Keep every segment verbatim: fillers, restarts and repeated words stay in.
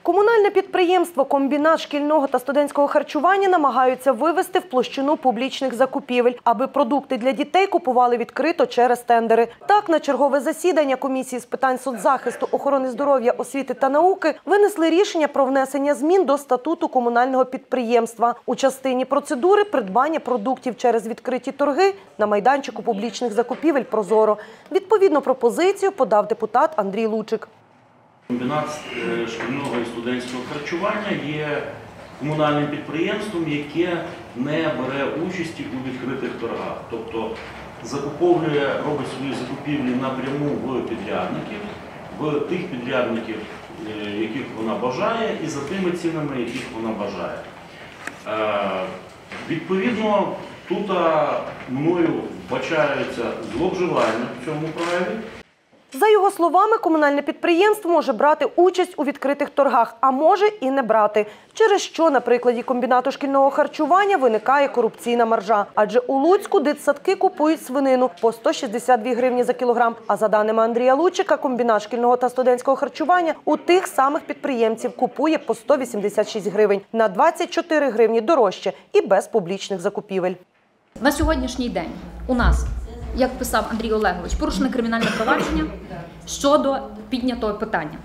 Комунальне підприємство «Комбінат шкільного та студентського харчування» намагаються вивести в площину публічних закупівель, аби продукти для дітей купували відкрито через тендери. Так, на чергове засідання Комісії з питань соцзахисту, охорони здоров'я, освіти та науки винесли рішення про внесення змін до статуту комунального підприємства у частині процедури придбання продуктів через відкриті торги на майданчику публічних закупівель «Прозоро». Відповідну пропозицію подав депутат Андрій Лучик. Комбінат шкільного і студентського харчування є комунальним підприємством, яке не бере участі у відкритих торгах. Тобто закуповує, робить свої закупівлі напряму в підрядників, в тих підрядників, яких вона бажає, і за тими цінами, яких вона бажає. Відповідно, тут мною вбачаються зловживання в цьому прояві. За його словами, комунальне підприємство може брати участь у відкритих торгах, а може і не брати. Через що на прикладі комбінату шкільного харчування виникає корупційна маржа. Адже у Луцьку дитсадки купують свинину по сто шістдесят дві гривні за кілограм. А за даними Андрія Лучика, комбінат шкільного та студентського харчування у тих самих підприємців купує по сто вісімдесят шість гривень. На двадцять чотири гривні дорожче і без публічних закупівель. На сьогоднішній день у нас, як писав Андрій Олегович, порушене кримінальне провадження щодо піднятого питання.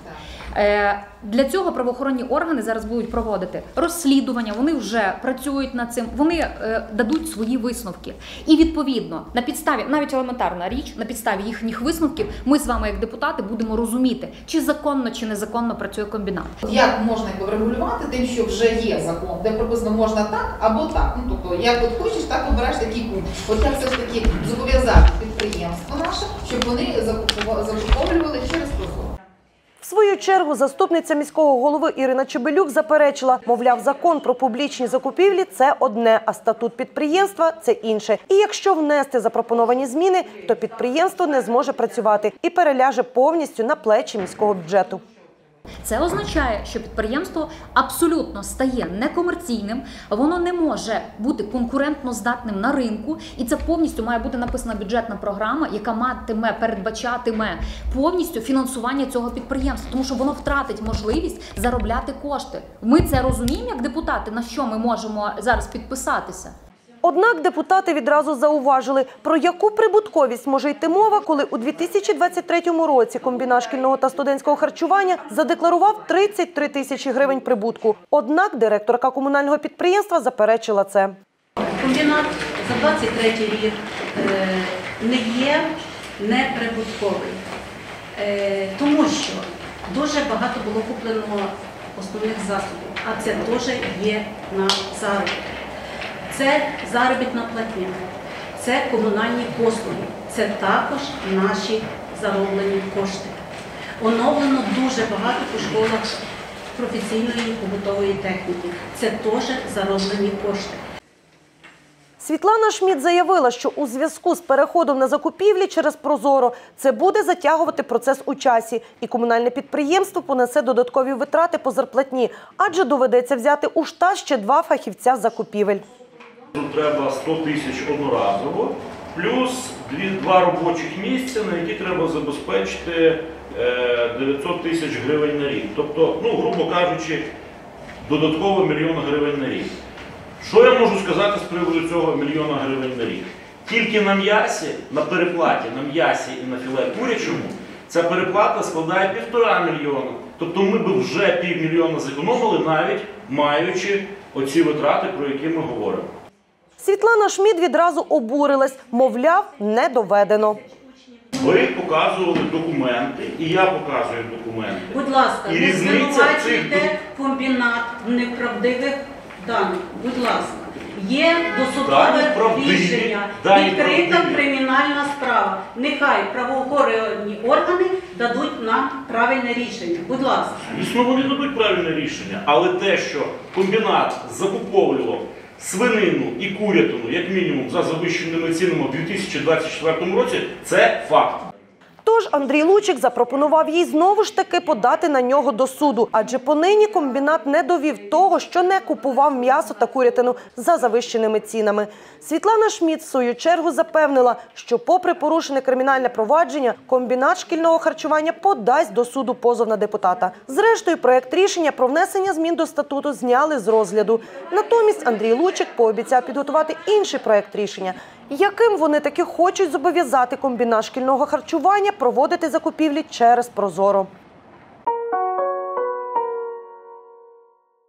Для цього правоохоронні органи зараз будуть проводити розслідування, вони вже працюють над цим, вони дадуть свої висновки. І відповідно, на підставі, навіть елементарна річ, на підставі їхніх висновків, ми з вами, як депутати, будемо розуміти, чи законно, чи незаконно працює комбінат. Як можна врегулювати тим, що вже є закон, де приблизно можна так або так. Ну, тобто, як от хочеш, так обереш такий пункт. От як все ж таки зобов'язати підприємство наше, щоб вони закуповували через Прозоро. В свою чергу заступниця міського голови Ірина Чебелюк заперечила, мовляв, закон про публічні закупівлі – це одне, а статут підприємства – це інше. І якщо внести запропоновані зміни, то підприємство не зможе працювати і переляже повністю на плечі міського бюджету. Це означає, що підприємство абсолютно стає некомерційним, воно не може бути конкурентно здатним на ринку, і це повністю має бути написана бюджетна програма, яка матиме, передбачатиме повністю фінансування цього підприємства, тому що воно втратить можливість заробляти кошти. Ми це розуміємо як депутати, на що ми можемо зараз підписатися. Однак депутати відразу зауважили, про яку прибутковість може йти мова, коли у дві тисячі двадцять третьому році комбінат шкільного та студентського харчування задекларував тридцять три тисячі гривень прибутку. Однак директорка комунального підприємства заперечила це. Комбінат за двадцять третій рік не є неприбутковий, тому що дуже багато було куплено основних засобів, а це теж є на заробіток. Це заробітна платня, це комунальні послуги, це також наші зароблені кошти. Оновлено дуже багато по школах професійної побутової техніки, це теж зароблені кошти. Світлана Шмід заявила, що у зв'язку з переходом на закупівлі через Прозоро це буде затягувати процес у часі, і комунальне підприємство понесе додаткові витрати по зарплатні, адже доведеться взяти у штат ще два фахівця з закупівель. Тут треба сто тисяч одноразово, плюс два робочих місця, на які треба забезпечити дев'ятсот тисяч гривень на рік. Тобто, ну, грубо кажучи, додатково мільйон гривень на рік. Що я можу сказати з приводу цього мільйона гривень на рік? Тільки на м'ясі, на переплаті, на м'ясі і на філе курячому, ця переплата складає півтора мільйона. Тобто ми б вже півмільйона зекономили, навіть маючи оці витрати, про які ми говоримо. Світлана Шмід відразу обурилась, мовляв, не доведено. Ви показували документи, і я показую документи. Будь ласка, і не звинувачуйте цих... комбінат в неправдивих даних. Будь ласка. Є досудове рішення, відкрита кримінальна справа. Нехай правоохоронні органи дадуть нам правильне рішення. Будь ласка. Звісно, вони дадуть правильне рішення, але те, що комбінат закуповував свинину і курятину, як мінімум, за завищеними цінами в дві тисячі двадцять четвертому році, це факт. Тож Андрій Лучик запропонував їй знову ж таки подати на нього до суду, адже понині комбінат не довів того, що не купував м'ясо та курятину за завищеними цінами. Світлана Шмідт, в свою чергу, запевнила, що попри порушене кримінальне провадження, комбінат шкільного харчування подасть до суду позов на депутата. Зрештою, проект рішення про внесення змін до статуту зняли з розгляду. Натомість Андрій Лучик пообіцяв підготувати інший проект рішення, яким вони таки хочуть зобов'язати комбінат шкільного харчування проводити закупівлі через ProZorro.